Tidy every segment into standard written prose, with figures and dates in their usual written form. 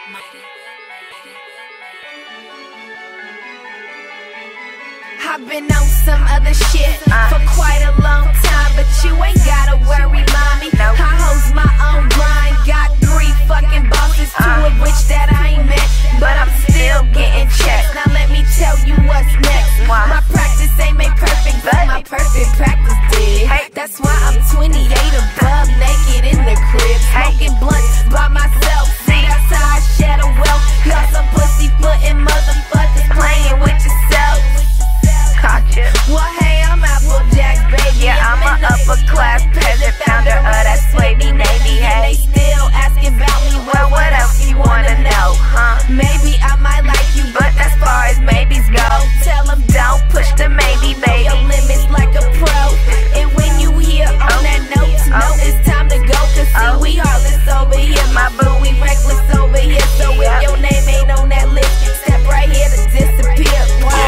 I've been on some other shit for quite a long time, but you ain't gotta worry, mommy. I host my own grind, got 3 fucking bosses, 2 of which that I ain't met, but I'm still getting checks. Now let me tell you what's next. My practice ain't made perfect, but my perfect practice did. That's why I'm 28 above, naked in the crib, smoking blunts by myself. See, that's how I shadow wealth. Y'all some pussy-footin' motherfuckers playing with yourself. Well, hey, I'm Applejack, baby. Yeah, I'm an upper-class peasant, founder of that Swavy Navy. Hey, they still asking about me. Well, what else you wanna know, huh? Maybe I might like you, but as far as maybes go, tell them don't push the maybe, baby. Your limits like a pro. And when you hear on that note, know it's time to go. Cause see, we heartless over here, my boo, we reckless over here. So if your name ain't on that list, step right here to disappear.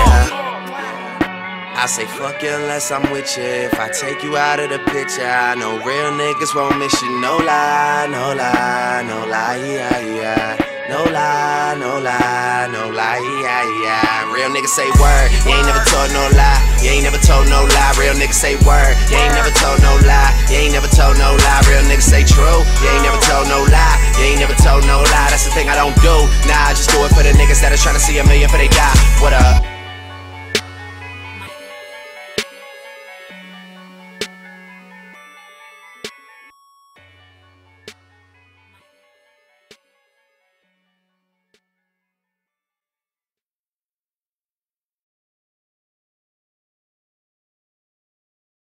I say fuck you unless I'm with you. If I take you out of the picture, I know real niggas won't miss you. No lie, no lie, no lie, yeah, yeah. No lie, no lie, no lie, yeah, yeah. Real niggas say word, you ain't never told no lie. You ain't never told no lie. Real niggas say word, you ain't never told no lie. You ain't never told no lie. Real niggas say true, you ain't never told no lie. You ain't never told no lie. That's the thing I don't do. Nah, I just do it for the niggas that are trying to see a million for they die. What up?